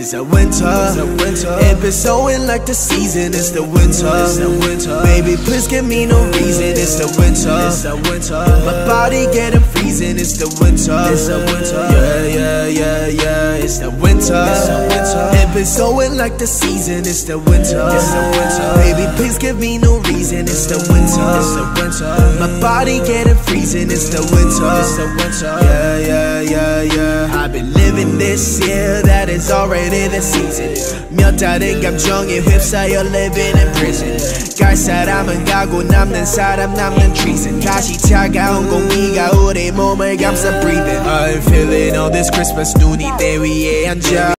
It's the winter. It been snowing like the season. It's the winter. Baby, please give me no reason. It's the winter. My body getting freezing. It's the winter. Yeah. It's the winter. It been snowing like the season. It's the winter. Baby, please give me no reason. It's the winter. My body getting freezing. It's the winter. Yeah. I've been living this year. That is already the season. 몇 달은 감정에 휩싸여 living in prison. 갈 사람은 가고 남는 사람 남는 treason. 다시 차가운 공기가 우리 몸을 감싸 breathing. I'm feeling all this Christmas 눈이 내 위에 앉아.